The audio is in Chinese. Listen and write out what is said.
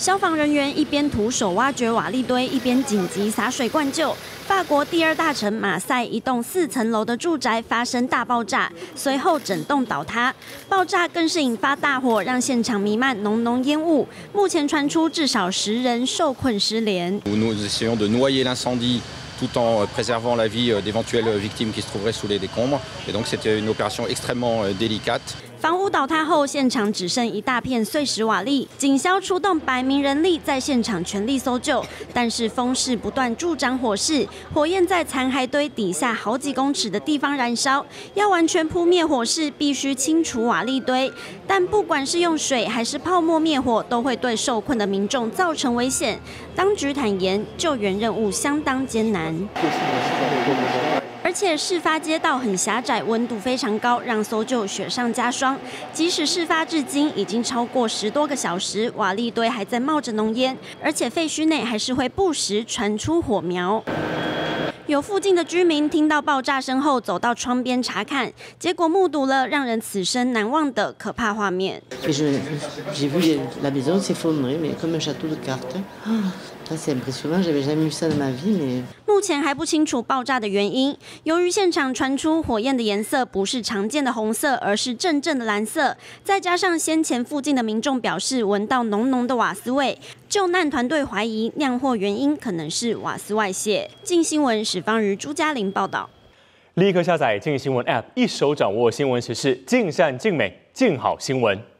消防人员一边徒手挖掘瓦砾堆，一边紧急洒水灌救。法国第二大城马赛一栋4层楼的住宅发生大爆炸，随后整栋倒塌。爆炸更是引发大火，让现场弥漫浓浓烟雾。目前传出至少10人受困失联。 Nous essayons de noyer l'incendie tout en préservant la vie d'éventuelles victimes qui se trouveraient sous les décombres. Et donc c'était une opération extrêmement délicate. 房屋倒塌后，现场只剩一大片碎石瓦砾，警消出动100名人力在现场全力搜救，但是风势不断助长火势，火焰在残骸堆底下好几公尺的地方燃烧。要完全扑灭火势，必须清除瓦砾堆，但不管是用水还是泡沫灭火，都会对受困的民众造成危险。当局坦言，救援任务相当艰难。而且事发街道很狭窄，温度非常高，让搜救雪上加霜。即使事发至今已经超过10多个小时，瓦砾堆还在冒着浓烟，而且废墟内还是会不时传出火苗。有附近的居民听到爆炸声后，走到窗边查看，结果目睹了让人此生难忘的可怕画面。 J'ai vu la maison s'effondrer, mais comme un château de cartes. C'est impressionnant, j'avais jamais vu ça de ma vie, mais. 目前还不清楚爆炸的原因。由于现场传出火焰的颜色不是常见的红色，而是阵阵的蓝色，再加上先前附近的民众表示闻到浓浓的瓦斯味，救难团队怀疑酿祸原因可能是瓦斯外泄。镜新闻史方瑜、朱嘉玲报道。 立刻下载镜新闻 App， 一手掌握新闻时事，尽善尽美，尽好新闻。